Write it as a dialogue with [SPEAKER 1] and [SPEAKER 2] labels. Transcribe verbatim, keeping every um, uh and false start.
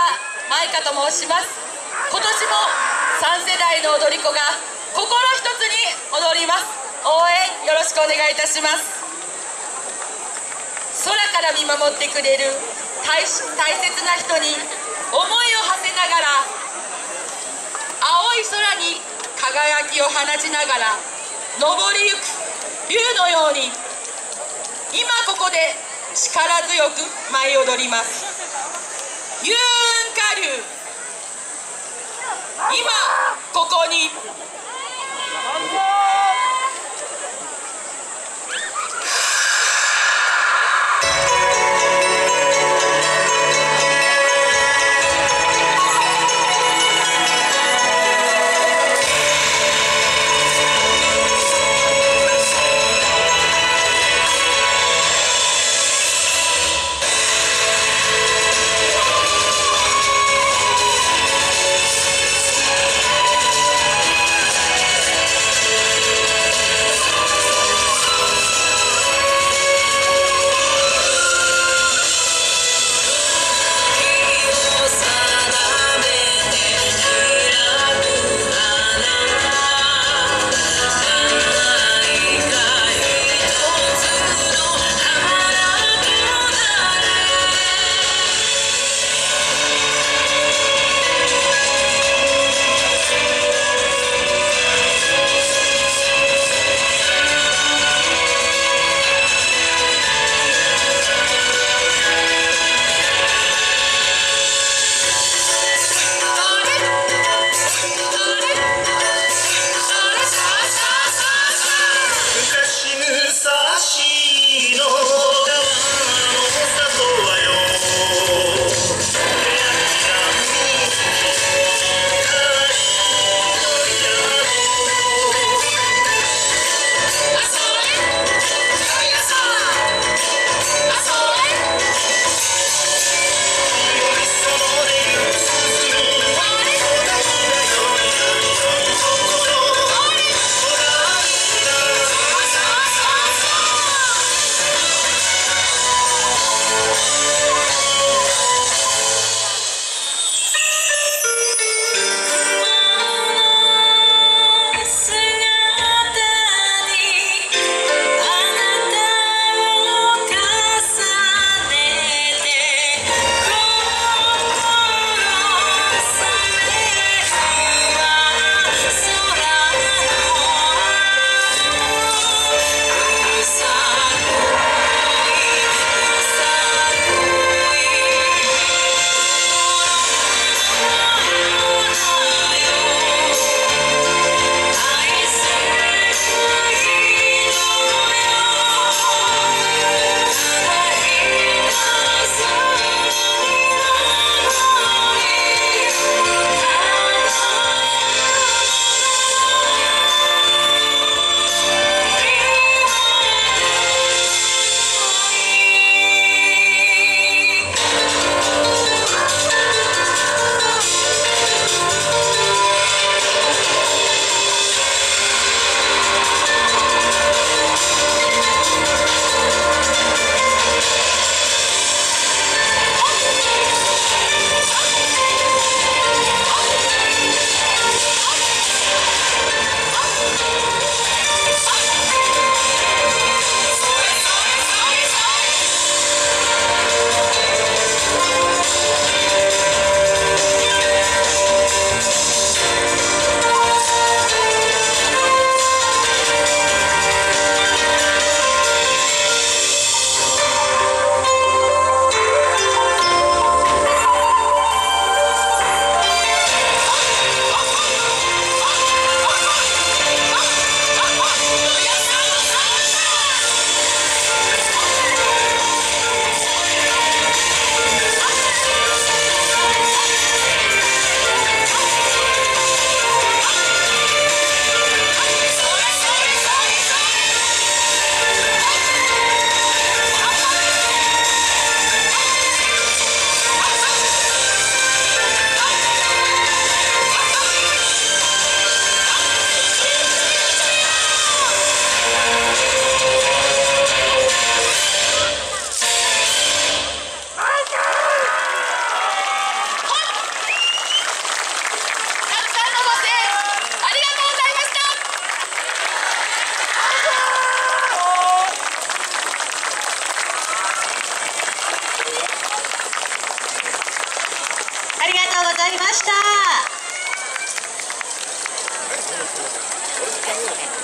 [SPEAKER 1] 舞香と申します。今年もさん世代の踊り子が心一つに踊ります。応援よろしくお願いいたします。空から見守ってくれる 大, 大切な人に思いを馳せながら、青い空に輝きを放ちながら昇りゆく竜のように、今ここで力強く舞い踊ります。ユーンカ竜、今ここに。
[SPEAKER 2] ざいました。